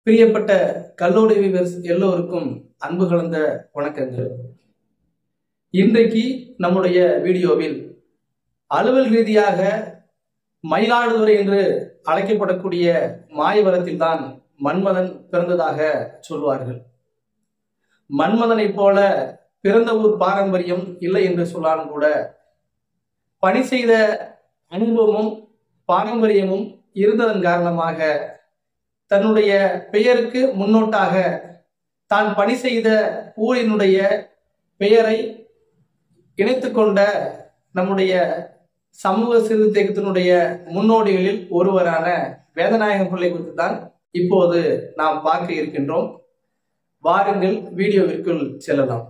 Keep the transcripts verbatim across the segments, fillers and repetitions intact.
பிரியப்பட்ட கல்லூரி வீவர்ஸ் எல்லோருக்கும் அன்பு கலந்த வணக்கங்கள். இன்றைக்கு நம்முடைய வீடியோவில் அலுவல் ரீதியாக மயிலாடுதுறை என்று அழைக்கப்படக்கூடிய மாயவரத்தில் தான் மன்மதன் பிறந்ததாக சொல்வார்கள். மன்மதனை போல பிறந்த ஊர் பாரம்பரியம் இல்லை என்று சொன்னாலும் கூட பணி செய்த அனுபவமும் பாரம்பரியமும் இருந்ததன் காரணமாக தன்னுடைய பெயருக்கு முன்னோட்டாக தான் பணி செய்த ஊரினுடைய பெயரை இணைத்துக் கொண்ட நம்முடைய சமூக சீர்திருத்தத்தினுடைய முன்னோடிகளில் ஒருவரான வேதநாயகம் பிள்ளை குறித்து தான் இப்போது நாம் பார்க்க இருக்கின்றோம். வாருங்கள் வீடியோவிற்குள் செல்லலாம்.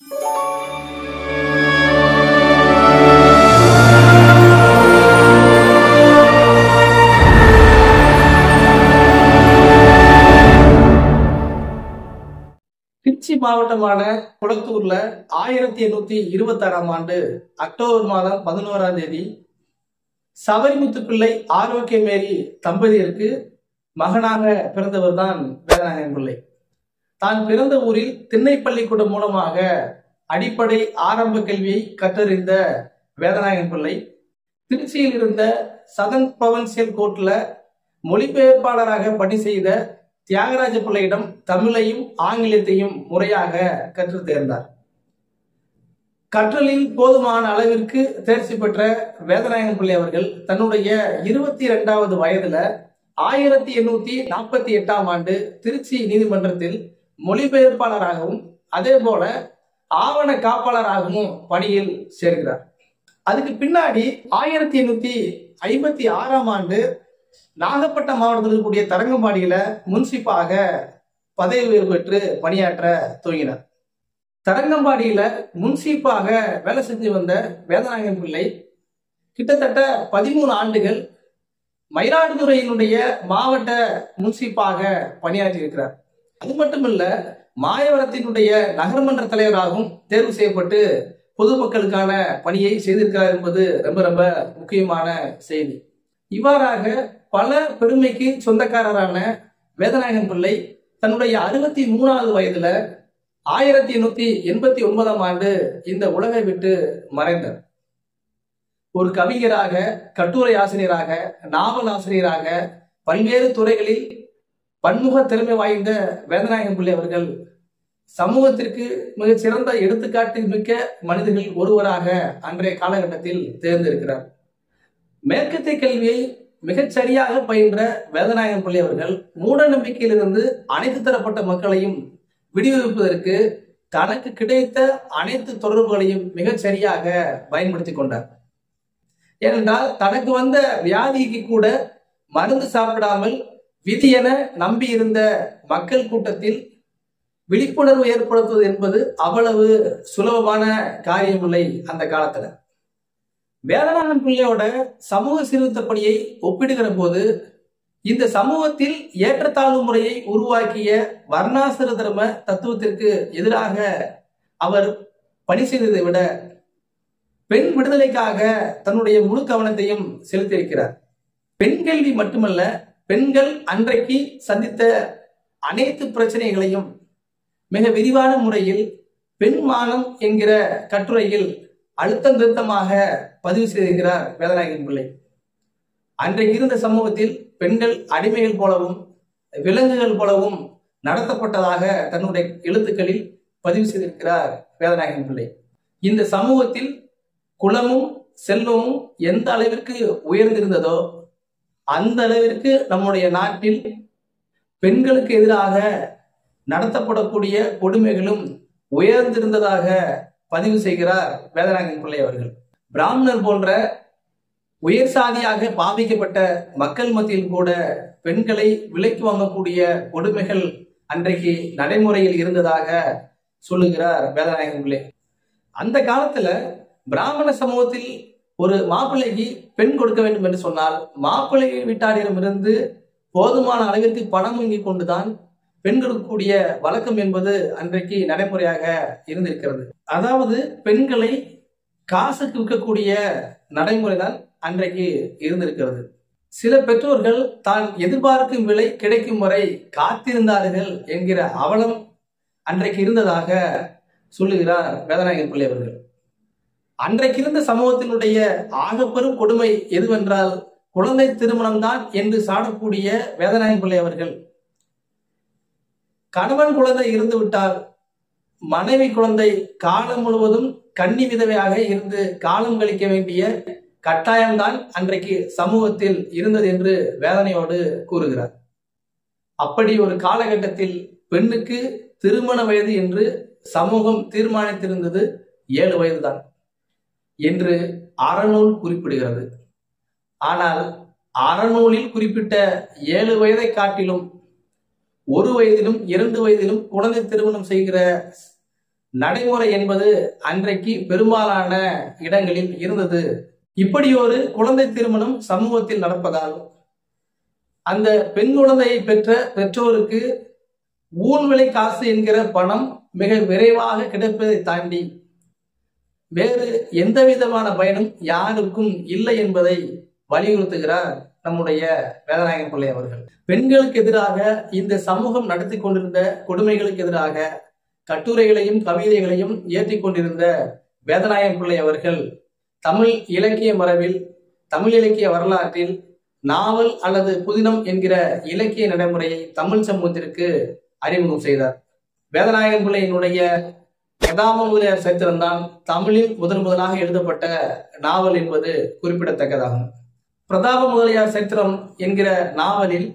திருச்சி மாவட்டமான குளத்தூர்ல ஆயிரத்தி எண்ணூத்தி இருபத்தி ஆறாம் ஆண்டு அக்டோபர் மாதம் பதினோராம் தேதி சபரிமுத்து பிள்ளை ஆரோக்கியமேரி தம்பதியருக்கு மகனாக பிறந்தவர் தான் வேதநாயகம் பிள்ளை. தான் பிறந்த ஊரில் திண்ணைப்பள்ளிக்கூடம் மூலமாக அடிப்படை ஆரம்ப கல்வியை கற்றறிந்த வேதநாயகம் பிள்ளை திருச்சியில் இருந்த சதன் ப்ரொவின்சியல் கோர்ட்ல மொழிபெயர்ப்பாளராக பணி செய்த தியாகராஜ பிள்ளையிடம் தமிழையும் ஆங்கிலத்தையும் முறையாக கற்று தேர்ந்தார். கற்றலில் போதுமான அளவிற்கு தேர்ச்சி பெற்ற வேதநாயகம் பிள்ளை அவர்கள் தன்னுடைய இருபத்தி இரண்டாவது வயதுல ஆயிரத்தி எண்ணூத்தி நாற்பத்தி எட்டாம் ஆண்டு திருச்சி நீதிமன்றத்தில் மொழிபெயர்ப்பாளராகவும் அதே போல ஆவண காப்பாளராகவும் பணியில் சேர்கிறார். அதுக்கு பின்னாடி ஆயிரத்தி எண்ணூத்தி ஐம்பத்தி ஆறாம் ஆண்டு நாகப்பட்டினம் மாவட்டத்தில் இருக்கக்கூடிய தரங்கம்பாடியில முன்சிப்பாக பதவி உயர்வு பெற்று பணியாற்ற துவங்கினார். தரங்கம்பாடியில முன்சிப்பாக வேலை செஞ்சு வந்த வேதநாயகம் பிள்ளை கிட்டத்தட்ட பதிமூணு ஆண்டுகள் மயிலாடுதுறையினுடைய மாவட்ட முன்சிப்பாக பணியாற்றி இருக்கிறார். அது மட்டுமல்ல, மாயவரத்தினுடைய நகர்மன்ற தலைவராகவும் தேர்வு செய்யப்பட்டு பொதுமக்களுக்கான பணியை செய்திருக்கிறார் என்பது ரொம்ப ரொம்ப முக்கியமான செய்தி. இவ்வாறாக பல பெருமைக்கு சொந்தக்காரரான வேதநாயகம் பிள்ளை தன்னுடைய அறுபத்தி மூணாவது வயதுல ஆயிரத்தி எண்ணூத்தி எண்பத்தி ஒன்பதாம் ஆண்டு இந்த உலகை விட்டு மறைந்தார். ஒரு கவிஞராக, கட்டுரை ஆசிரியராக, நாவல் ஆசிரியராக பல்வேறு துறைகளில் பன்முக திறமை வாய்ந்த வேதநாயகம் பிள்ளை அவர்கள் சமூகத்திற்கு மிகச் சிறந்த எடுத்துக்காட்டு மிக்க மனிதர்கள் ஒருவராக அன்றைய காலகட்டத்தில் தேர்ந்தெடுக்கிறார். மேற்கத்திய கல்வியை மிகச் சரியாக பயின்ற வேதநாயகம் பிள்ளை அவர்கள் மூட நம்பிக்கையிலிருந்து அனைத்து தரப்பட்ட மக்களையும் விடுவிப்பதற்கு தனக்கு கிடைத்த அனைத்து தொடர்புகளையும் மிகச் சரியாக பயன்படுத்தி கொண்டார். ஏனென்றால் தனக்கு வந்த வியாதிக்கு கூட மருந்து சாப்பிடாமல் விதி என நம்பி இருந்த மக்கள் கூட்டத்தில் விழிப்புணர்வு ஏற்படுத்துவது என்பது அவ்வளவு சுலபமான காரியம் இல்லை அந்த காலத்துல. வேதநாயகம் பிள்ளையோட சமூக சீர்திருத்த பணியை ஒப்பிடுகிற போது இந்த சமூகத்தில் ஏற்றத்தாழ்வு முறையை உருவாக்கிய வர்ணாசிர தர்ம தத்துவத்திற்கு எதிராக அவர் பணி செய்ததை விட பெண் விடுதலைக்காக தன்னுடைய முழு கவனத்தையும் செலுத்தியிருக்கிறார். பெண் கல்வி மட்டுமல்ல, பெண்கள் அன்றைக்கு சந்தித்த அனைத்து பிரச்சனைகளையும் மிக விரிவான முறையில் பெண் மானம் என்கிற கட்டுரையில் அழுத்தம் திருத்தமாக பதிவு செய்திருக்கிறார் வேதநாயகம் பிள்ளை. அன்றைக்கு இருந்த சமூகத்தில் பெண்கள் அடிமைகள் போலவும் விலங்குகள் போலவும் நடத்தப்பட்டதாக தன்னுடைய எழுத்துக்களில் பதிவு செய்திருக்கிறார் வேதநாயகம் பிள்ளை. இந்த சமூகத்தில் குலமும் செல்வமும் எந்த அளவிற்கு உயர்ந்திருந்ததோ அந்த அளவிற்கு நம்முடைய நாட்டில் பெண்களுக்கு எதிராக நடத்தப்படக்கூடிய கொடுமைகளும் உயர்ந்திருந்ததாக பதிவு செய்கிறார் வேதநாயகம் பிள்ளை அவர்கள். பிராமணர் போன்ற உயர் சாதியாக பாவிக்கப்பட்ட மக்கள் மத்தியில் கூட பெண்களை விலைக்கு வாங்கக்கூடிய கொடுமைகள் அன்றைக்கு நடைமுறையில் இருந்ததாக சொல்லுகிறார் வேதநாயகம் பிள்ளை. அந்த காலத்துல பிராமண சமூகத்தில் ஒரு மாப்பிள்ளைக்கு பெண் கொடுக்க வேண்டும் என்று சொன்னால் மாப்பிள்ளை வீட்டாரிடமிருந்து போதுமான அளவிற்கு பணம் வாங்கி கொண்டுதான் பெண் கொடுக்கக்கூடிய வழக்கம் என்பது அன்றைக்கு நடைமுறையாக இருந்திருக்கிறது. அதாவது பெண்களை காசுக்கு விற்கக்கூடிய நடைமுறை தான் அன்றைக்கு இருந்திருக்கிறது. சில பெற்றோர்கள் தான் எதிர்பார்க்கும் விலை கிடைக்கும் வரை காத்திருந்தார்கள் என்கிற அவலம் அன்றைக்கு இருந்ததாக சொல்லுகிறார் வேதநாயகன் பிள்ளை அவர்கள். அன்றைக்கு இருந்த சமூகத்தினுடைய ஆகப்பெரும் கொடுமை எதுவென்றால் குழந்தை திருமணம் தான் என்று சாடக்கூடிய வேதநாயகன் பிள்ளை அவர்கள், கணவன் குழந்தை இருந்து விட்டால் மனைவி குழந்தை காலம் முழுவதும் கன்னி விதவையாக இருந்து காலம் கழிக்க வேண்டிய கட்டாயம்தான் அன்றைக்கு சமூகத்தில் இருந்தது என்று வேதனையோடு கூறுகிறார். அப்படி ஒரு காலகட்டத்தில் பெண்ணுக்கு திருமண வயது என்று சமூகம் தீர்மானித்திருந்தது ஏழு வயதுதான் என்று அறநூல் குறிப்பிடுகிறது. ஆனால் அறநூலில் குறிப்பிட்ட ஏழு வயதை காட்டிலும் ஒரு வயதிலும் இரண்டு வயதிலும் குழந்தை திருமணம் செய்கிற நடைமுறை என்பது அன்றைக்கு பெரும்பாலான இடங்களில் இருந்தது. இப்படி ஒரு குழந்தை திருமணம் சமூகத்தில் நடப்பதால் அந்த பெண் குழந்தையை பெற்ற பெற்றோருக்கு ஊன் விலை காசு என்கிற பணம் மிக விரைவாக கிடைப்பதை தாண்டி வேறு எந்த விதமான பயனும் யாருக்கும் இல்லை என்பதை வலியுறுத்துகிறார் நம்முடைய வேதநாயகன் பிள்ளை அவர்கள். பெண்களுக்கு எதிராக இந்த சமூகம் நடத்தி கொண்டிருந்த கொடுமைகளுக்கு எதிராக கட்டுரைகளையும் கவிதைகளையும் ஏற்றி கொண்டிருந்த வேதநாயகன் பிள்ளை அவர்கள் தமிழ் இலக்கிய மரபில், தமிழ் இலக்கிய வரலாற்றில் நாவல் அல்லது புதினம் என்கிற இலக்கிய நடைமுறையை தமிழ் சமூகத்திற்கு அறிமுகம் செய்தார். வேதநாயகன் பிள்ளையினுடைய பிரதாப முதலியார் சரித்திரம்தான் தமிழில் முதன் முதலாக எழுதப்பட்ட நாவல் என்பது குறிப்பிடத்தக்கதாகும். பிரதாப முதலியார் சரித்திரம் என்கிற நாவலில்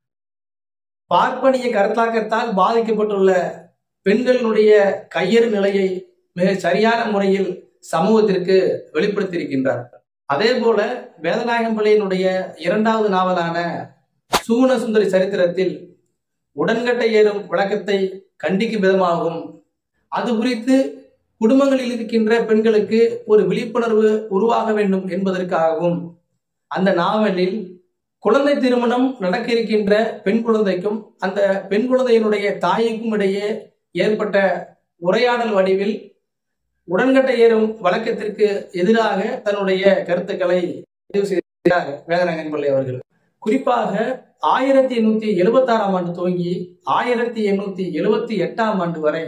பார்ப்பனிய கருத்தாக்கத்தால் பாதிக்கப்பட்டுள்ள பெண்களினுடைய கையறு நிலையை மிக சரியான முறையில் சமூகத்திற்கு வெளிப்படுத்தியிருக்கின்றார். அதே போல வேதநாயகன் பிள்ளையினுடைய இரண்டாவது நாவலான சூன சுந்தரி சரித்திரத்தில் உடன்கட்டை ஏறும் வழக்கத்தை கண்டிக்கும் விதமாகவும் அது குறித்து குடும்பங்களில் இருக்கின்ற பெண்களுக்கு ஒரு விழிப்புணர்வு உருவாக வேண்டும் என்பதற்காகவும் அந்த நாவலில் குழந்தை திருமணம் நடக்க இருக்கின்ற பெண் குழந்தைக்கும் அந்த பெண் குழந்தையினுடைய தாய்க்கும் இடையே ஏற்பட்ட உரையாடல் வடிவில் உடன்கட்டை ஏறும் வழக்கத்திற்கு எதிராக தன்னுடைய கருத்துக்களை பதிவு செய்தார் வேதநாயகன் பிள்ளை அவர்கள். குறிப்பாக ஆயிரத்தி எண்ணூத்தி எழுபத்தி ஆறாம் ஆண்டு துவங்கி ஆயிரத்தி எண்ணூத்தி எழுபத்தி எட்டாம் ஆண்டு வரை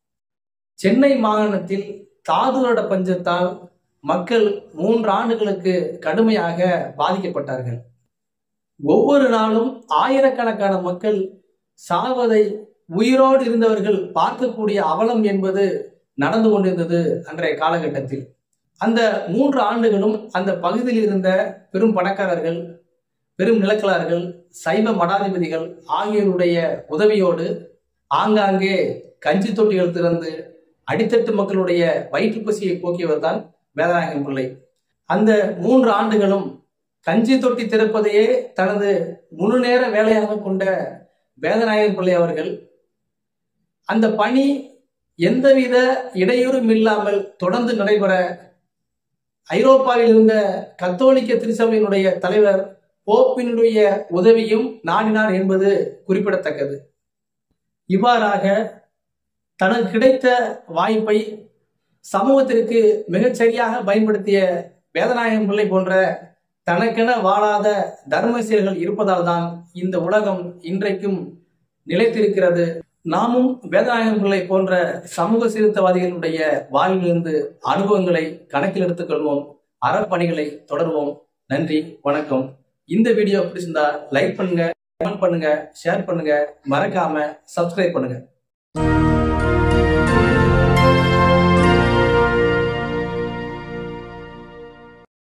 சென்னை மாகாணத்தில் தாதுரட பஞ்சத்தால் மக்கள் மூன்று ஆண்டுகளுக்கு கடுமையாக பாதிக்கப்பட்டார்கள். ஒவ்வொரு நாளும் ஆயிரக்கணக்கான மக்கள் சாவதை உயிரோடு இருந்தவர்கள் பார்க்கக்கூடிய அவலம் என்பது நடந்து கொண்டிருந்தது அன்றைய காலகட்டத்தில். அந்த மூன்று ஆண்டுகளும் அந்த பகுதியில் இருந்த பெரும் பணக்காரர்கள், பெரும் நிலக்கலார்கள், சைவ மடாதிபதிகள் ஆகியோருடைய உதவியோடு ஆங்காங்கே கஞ்சி தொட்டிகள் திறந்து அடித்தட்டு மக்களுடைய வயிற்று பசியை போக்கியவர் தான் வேதநாயகன் பிள்ளை. அந்த மூன்று ஆண்டுகளும் கஞ்சி தொட்டி திறப்பதையே தனது முழு நேர வேலையாக கொண்ட வேதநாயகன் பிள்ளை அவர்கள் அந்த பணி எந்தவித இடையூறும் இல்லாமல் தொடர்ந்து நடைபெற ஐரோப்பாவில் இருந்த கத்தோலிக்க திருச்சபையினுடைய தலைவர் போப்பினுடைய உதவியும் நாடினார் என்பது குறிப்பிடத்தக்கது. இவ்வாறாக தனக்கு கிடைத்த வாய்ப்பை சமூகத்திற்கு மிகச்சரியாக பயன்படுத்திய வேதநாயகன் பிள்ளை போன்ற தனக்கென வாழாத தர்மசீலர்கள் இருப்பதால் தான் இந்த உலகம் இன்றைக்கும் நிலைத்திருக்கிறது. நாமும் வேதநாயகன் பிள்ளை போன்ற சமூக சீர்திருத்தவாதிகளுடைய வாழ்விலிருந்து அனுபவங்களை கணக்கில் எடுத்துக் கொள்வோம், அறப்பணிகளை தொடர்வோம். நன்றி, வணக்கம். இந்த வீடியோ பிடிச்சிருந்தா லைக் பண்ணுங்க, கமெண்ட் பண்ணுங்க, ஷேர் பண்ணுங்க, மறக்காம சப்ஸ்கிரைப் பண்ணுங்க.